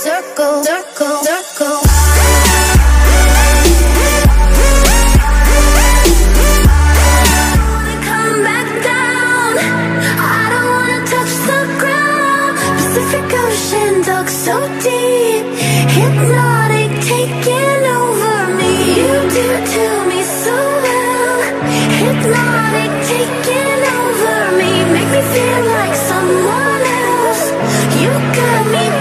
circle, circle, circle. Come back down. I don't wanna touch the ground. Pacific Ocean dug so deep, hypnotic, taking over me. You do to me so well, hypnotic, taking over me. Make me feel like someone else. You got me